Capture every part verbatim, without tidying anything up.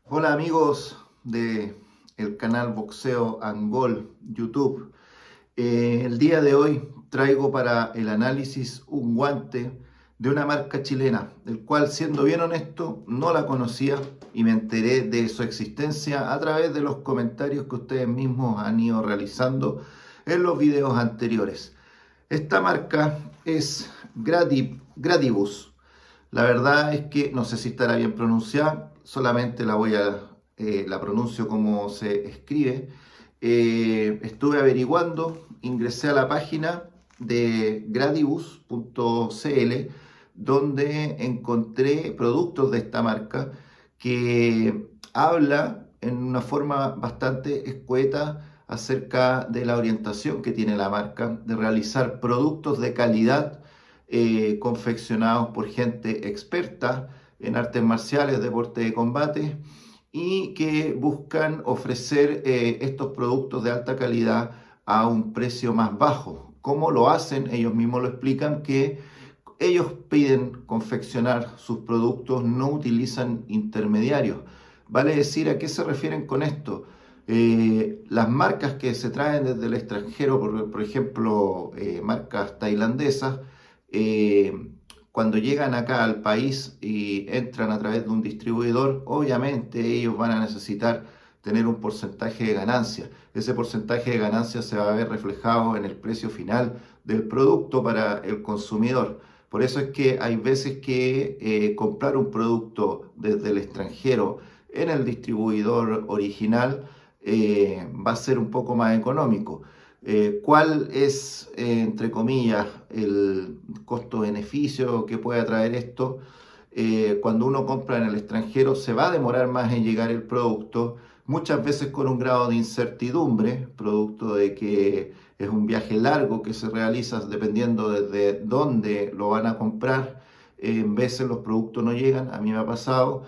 Hola amigos de el canal Boxeo Angol YouTube. Eh, el día de hoy traigo para el análisis un guante de una marca chilena, del cual, siendo bien honesto, no la conocía y me enteré de su existencia a través de los comentarios que ustedes mismos han ido realizando en los videos anteriores. Esta marca es Gradi, Gradibus. La verdad es que no sé si estará bien pronunciada, solamente la voy a eh, la pronuncio como se escribe. Eh, estuve averiguando, ingresé a la página de gradibus punto cl, donde encontré productos de esta marca que habla en una forma bastante escueta acerca de la orientación que tiene la marca de realizar productos de calidad, eh, confeccionados por gente experta en artes marciales, deporte de combate, y que buscan ofrecer eh, estos productos de alta calidad a un precio más bajo. ¿Cómo lo hacen? Ellos mismos lo explican, que ellos piden confeccionar sus productos, no utilizan intermediarios. Vale decir, ¿a qué se refieren con esto? Eh, las marcas que se traen desde el extranjero, por, por ejemplo, eh, marcas tailandesas, eh, cuando llegan acá al país y entran a través de un distribuidor, obviamente ellos van a necesitar tener un porcentaje de ganancia. Ese porcentaje de ganancia se va a ver reflejado en el precio final del producto para el consumidor. Por eso es que hay veces que eh, comprar un producto desde el extranjero en el distribuidor original eh, va a ser un poco más económico. Eh, ¿Cuál es, eh, entre comillas, el costo-beneficio que puede traer esto? Eh, cuando uno compra en el extranjero se va a demorar más en llegar el producto, muchas veces con un grado de incertidumbre, producto de que es un viaje largo que se realiza dependiendo desde dónde lo van a comprar. Eh, en veces los productos no llegan, a mí me ha pasado.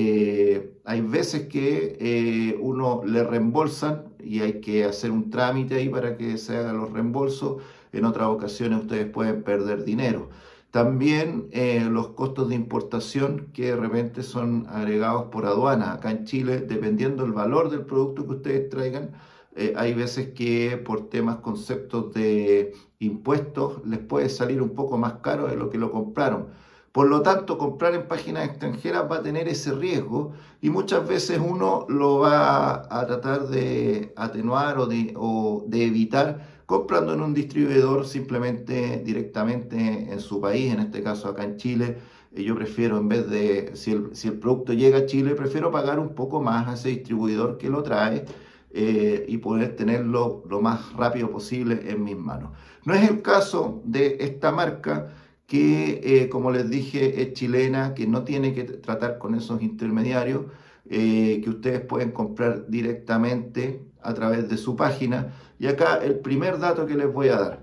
Eh, hay veces que eh, uno le reembolsan y hay que hacer un trámite ahí para que se hagan los reembolsos. En otras ocasiones ustedes pueden perder dinero. También eh, los costos de importación, que de repente son agregados por aduana. Acá en Chile, dependiendo del valor del producto que ustedes traigan, eh, hay veces que por temas, conceptos de impuestos, les puede salir un poco más caro de lo que lo compraron. Por lo tanto, comprar en páginas extranjeras va a tener ese riesgo y muchas veces uno lo va a tratar de atenuar o de, o de evitar comprando en un distribuidor simplemente directamente en su país, en este caso acá en Chile. Eh, Yo prefiero, en vez de, si el, si el producto llega a Chile, prefiero pagar un poco más a ese distribuidor que lo trae, eh, y poder tenerlo lo más rápido posible en mis manos. No es el caso de esta marca que, eh, como les dije, es chilena, que no tiene que tratar con esos intermediarios, eh, que ustedes pueden comprar directamente a través de su página. Y acá el primer dato que les voy a dar.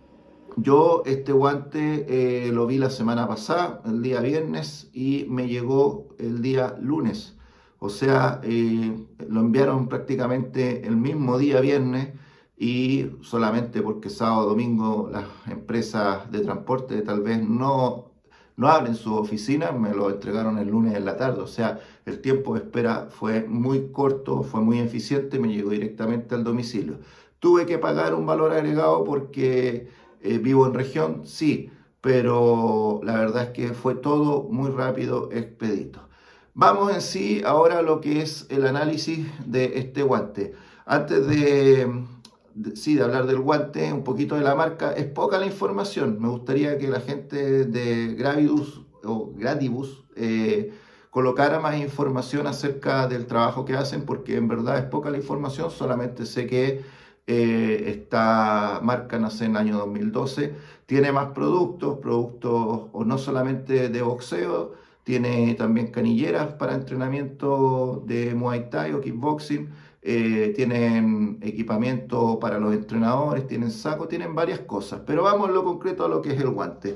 Yo este guante eh, lo vi la semana pasada, el día viernes, y me llegó el día lunes. O sea, eh, lo enviaron prácticamente el mismo día viernes, y solamente porque sábado, domingo las empresas de transporte tal vez no, no abren sus oficinas, me lo entregaron el lunes en la tarde. O sea, el tiempo de espera fue muy corto, fue muy eficiente, me llegó directamente al domicilio. Tuve que pagar un valor agregado porque eh, vivo en región, sí, pero la verdad es que fue todo muy rápido, expedito. Vamos en sí ahora a lo que es el análisis de este guante. Antes de, de, sí, de hablar del guante, un poquito de la marca, es poca la información. Me gustaría que la gente de Gravidus o Gradibus eh, colocara más información acerca del trabajo que hacen, porque en verdad es poca la información. Solamente sé que eh, esta marca nace en el año dos mil doce, tiene más productos, productos o no solamente de boxeo, tiene también canilleras para entrenamiento de Muay Thai o kickboxing, eh, tienen equipamiento para los entrenadores, tienen saco, tienen varias cosas. Pero vamos en lo concreto a lo que es el guante.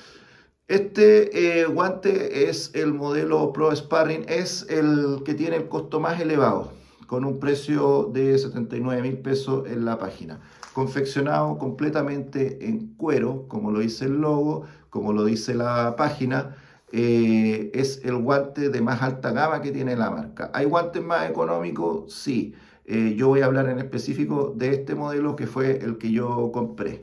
Este eh, guante es el modelo Pro Sparring, es el que tiene el costo más elevado, con un precio de setenta y nueve mil pesos en la página. Confeccionado completamente en cuero, como lo dice el logo, como lo dice la página. eh, es el guante de más alta gama que tiene la marca. ¿Hay guantes más económicos? Sí. Eh, yo voy a hablar en específico de este modelo que fue el que yo compré.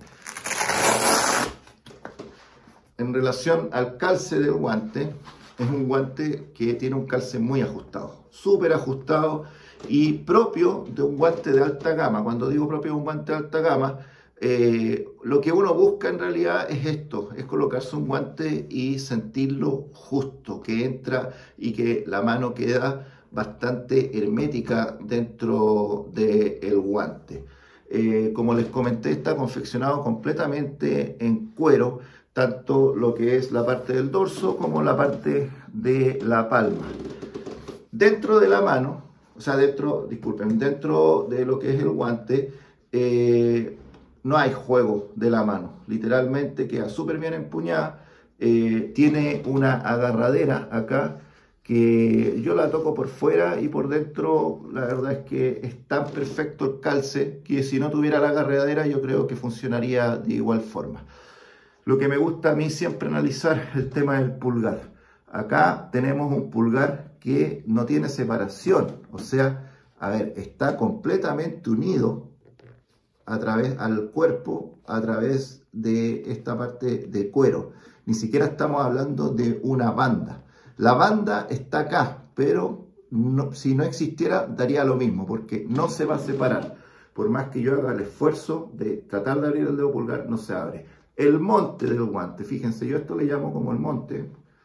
En relación al calce del guante, es un guante que tiene un calce muy ajustado, súper ajustado y propio de un guante de alta gama. Cuando digo propio de un guante de alta gama, eh, lo que uno busca en realidad es esto, es colocarse un guante y sentirlo justo, que entra y que la mano queda bastante hermética dentro del guante. Eh, como les comenté, está confeccionado completamente en cuero, tanto lo que es la parte del dorso como la parte de la palma. Dentro de la mano, o sea, dentro, disculpen, dentro de lo que es el guante, eh, no hay juego de la mano. Literalmente queda súper bien empuñada. Eh, tiene una agarradera acá que yo la toco por fuera y por dentro. La verdad es que es tan perfecto el calce que si no tuviera la agarradera yo creo que funcionaría de igual forma. Lo que me gusta a mí siempre analizar es el tema del pulgar. Acá tenemos un pulgar que no tiene separación, o sea, a ver, está completamente unido a través al cuerpo, a través de esta parte de cuero. Ni siquiera estamos hablando de una banda. La banda está acá, pero no, si no existiera daría lo mismo, porque no se va a separar. Por más que yo haga el esfuerzo de tratar de abrir el dedo pulgar, no se abre. El monte del guante, fíjense, yo esto le llamo como el monte,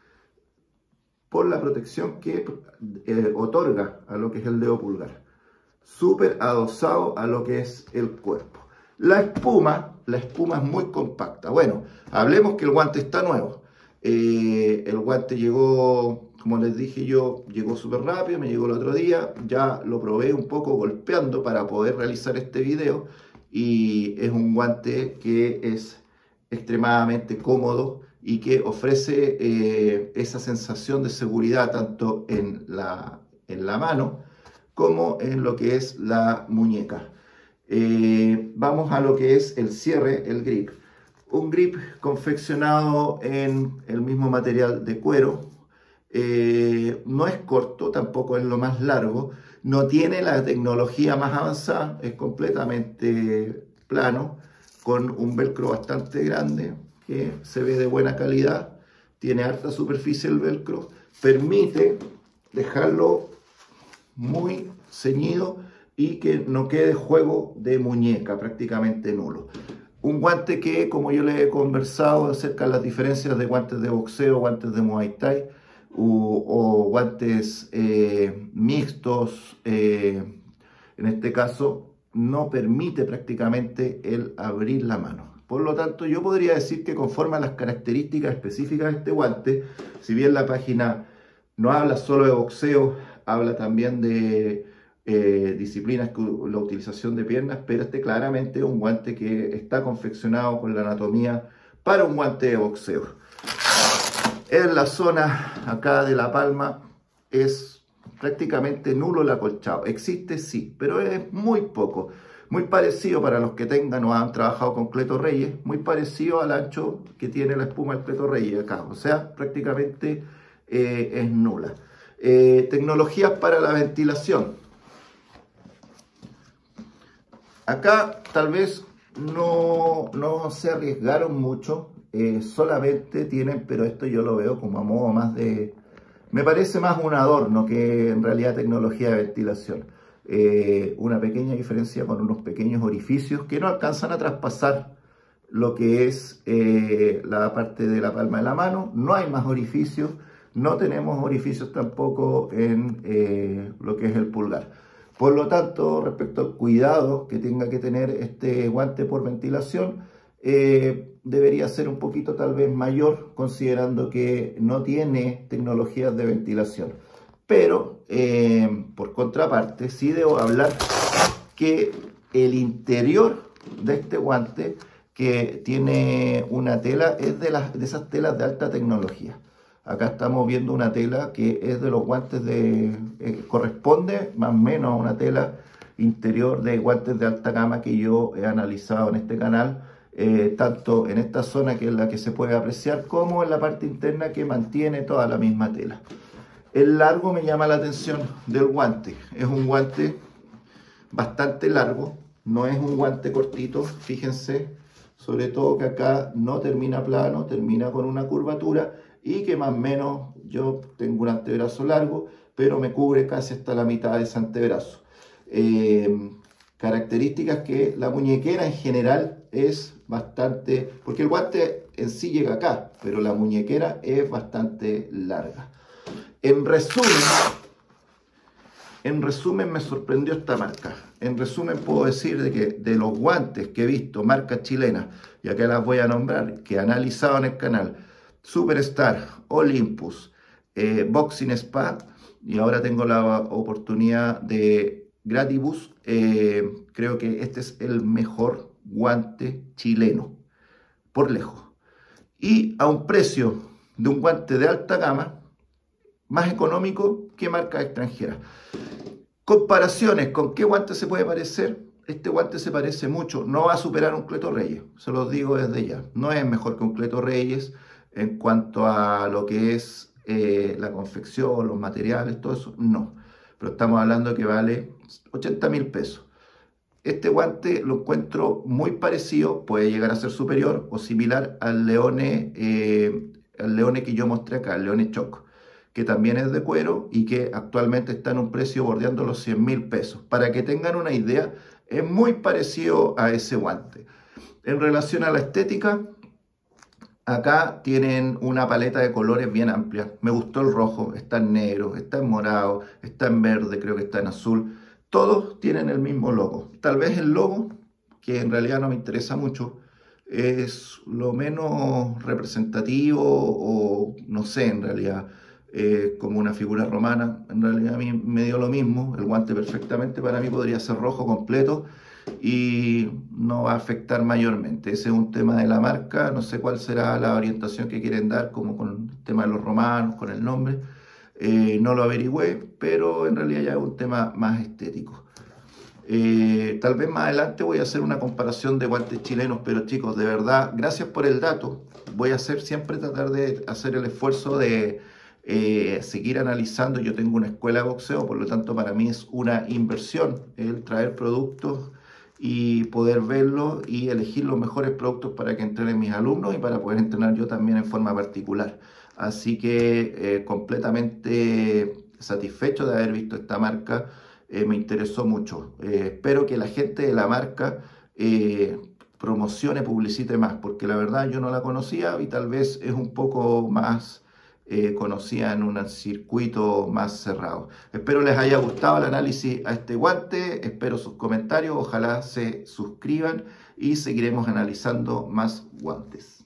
por la protección que eh, otorga a lo que es el dedo pulgar. Súper adosado a lo que es el cuerpo. La espuma, la espuma es muy compacta. Bueno, hablemos que el guante está nuevo. Eh, el guante llegó, como les dije yo, llegó súper rápido, me llegó el otro día. Ya lo probé un poco golpeando para poder realizar este video. Y es un guante que es extremadamente cómodo y que ofrece eh, esa sensación de seguridad tanto en la, en la mano como en lo que es la muñeca. Eh, vamos a lo que es el cierre, el grip. Un grip confeccionado en el mismo material de cuero. Eh, no es corto, tampoco es lo más largo. No tiene la tecnología más avanzada, es completamente plano, con un velcro bastante grande que se ve de buena calidad. Tiene harta superficie el velcro. Permite dejarlo muy ceñido y que no quede juego de muñeca, prácticamente nulo. Un guante que, como yo le he conversado acerca de las diferencias de guantes de boxeo, guantes de Muay Thai o, o guantes eh, mixtos, eh, en este caso no permite prácticamente el abrir la mano. Por lo tanto, yo podría decir que conforme a las características específicas de este guante, si bien la página no habla solo de boxeo, habla también de eh, disciplinas, la utilización de piernas, pero este claramente es un guante que está confeccionado con la anatomía para un guante de boxeo. En la zona acá de la palma es prácticamente nulo el acolchado. Existe sí, pero es muy poco. Muy parecido, para los que tengan o han trabajado con Cleto Reyes, muy parecido al ancho que tiene la espuma del Cleto Reyes acá. O sea, prácticamente eh, es nula. Eh, tecnologías para la ventilación. Acá tal vez no, no se arriesgaron mucho. Eh, solamente tienen, pero esto yo lo veo como a modo más de... Me parece más un adorno que en realidad tecnología de ventilación. Eh, una pequeña diferencia con unos pequeños orificios que no alcanzan a traspasar lo que es eh, la parte de la palma de la mano. No hay más orificios, no tenemos orificios tampoco en eh, lo que es el pulgar. Por lo tanto, respecto al cuidado que tenga que tener este guante por ventilación, eh, debería ser un poquito tal vez mayor, considerando que no tiene tecnologías de ventilación. Pero, eh, por contraparte, sí debo hablar que el interior de este guante, que tiene una tela, es de, las, de esas telas de alta tecnología. Acá estamos viendo una tela que es de los guantes de... Eh, corresponde más o menos a una tela interior de guantes de alta gama que yo he analizado en este canal. eh, tanto en esta zona que es la que se puede apreciar, como en la parte interna que mantiene toda la misma tela. El largo me llama la atención del guante. Es un guante bastante largo, no es un guante cortito, fíjense, sobre todo que acá no termina plano, termina con una curvatura y que más o menos yo tengo un antebrazo largo, pero me cubre casi hasta la mitad de ese antebrazo. Eh, características que la muñequera en general es bastante, porque el guante en sí llega acá, pero la muñequera es bastante larga. En resumen, en resumen me sorprendió esta marca. En resumen puedo decir de que de los guantes que he visto, marcas chilenas, y acá las voy a nombrar, que he analizado en el canal, Superstar, Olympus, eh, Boxing Spa, y ahora tengo la oportunidad de Gratibus, eh, creo que este es el mejor guante chileno, por lejos. Y a un precio de un guante de alta gama, más económico que marcas extranjeras. Comparaciones, ¿con qué guante se puede parecer? Este guante se parece mucho, no va a superar un Cleto Reyes, se los digo desde ya. No es mejor que un Cleto Reyes en cuanto a lo que es eh, la confección, los materiales, todo eso, no. Pero estamos hablando que vale ochenta mil pesos. Este guante lo encuentro muy parecido, puede llegar a ser superior o similar al Leone, eh, al Leone que yo mostré acá, el Leone Choc, que también es de cuero y que actualmente está en un precio bordeando los cien mil pesos. Para que tengan una idea, es muy parecido a ese guante. En relación a la estética, acá tienen una paleta de colores bien amplia. Me gustó el rojo, está en negro, está en morado, está en verde, creo que está en azul. Todos tienen el mismo logo. Tal vez el logo, que en realidad no me interesa mucho, es lo menos representativo o no sé en realidad. Eh, como una figura romana, en realidad a mí me dio lo mismo, el guante perfectamente para mí podría ser rojo completo y no va a afectar mayormente. Ese es un tema de la marca, no sé cuál será la orientación que quieren dar, como con el tema de los romanos, con el nombre, eh, no lo averigüé, pero en realidad ya es un tema más estético. Eh, tal vez más adelante voy a hacer una comparación de guantes chilenos, pero chicos, de verdad, gracias por el dato. Voy a hacer siempre tratar de hacer el esfuerzo de Eh, seguir analizando. Yo tengo una escuela de boxeo, por lo tanto para mí es una inversión el traer productos y poder verlos y elegir los mejores productos para que entrenen mis alumnos y para poder entrenar yo también en forma particular. Así que eh, completamente satisfecho de haber visto esta marca, eh, me interesó mucho. Eh, espero que la gente de la marca eh, promocione, publicite más, porque la verdad yo no la conocía y tal vez es un poco más Eh, conocida en un circuito más cerrado. Espero les haya gustado el análisis a este guante, espero sus comentarios, ojalá se suscriban y seguiremos analizando más guantes.